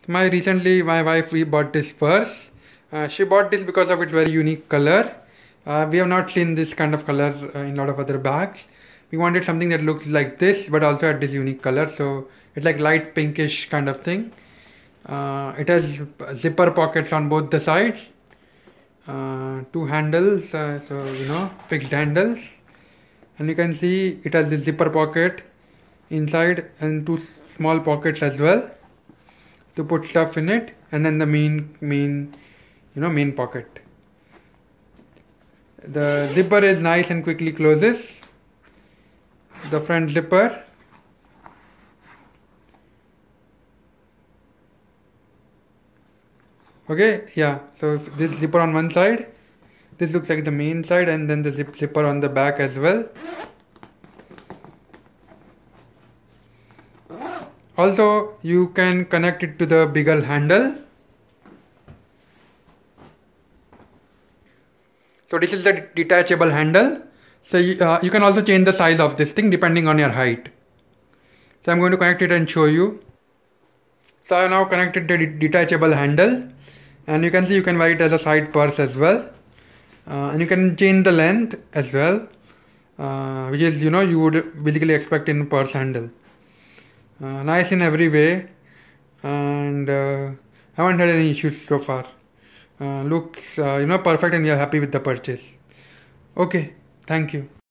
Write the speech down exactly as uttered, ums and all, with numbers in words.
My recently my wife we bought this purse. Uh, she bought this because of its very unique color. Uh, we have not seen this kind of color uh, in a lot of other bags. We wanted something that looks like this but also had this unique color, so it's like light pinkish kind of thing. Uh, it has zipper pockets on both the sides, uh, two handles, uh, so you know, fixed handles, and you can see it has the zipper pocket inside and two small pockets as well to put stuff in it, and then the main main you know main pocket. The zipper is nice and quickly closes. The front zipper, okay, yeah, so if this zipper on one side, this looks like the main side, and then the zip zipper on the back as well. Also, you can connect it to the bigger handle. So this is the detachable handle. So you, uh, you can also change the size of this thing depending on your height. So I'm going to connect it and show you. So I have now connected the detachable handle, and you can see you can wear it as a side purse as well. Uh, and you can change the length as well, uh, which is, you know, you would basically expect in a purse handle. Uh, nice in every way, and uh, haven't had any issues so far. Uh, looks uh, you know perfect, and you're happy with the purchase. Okay, thank you.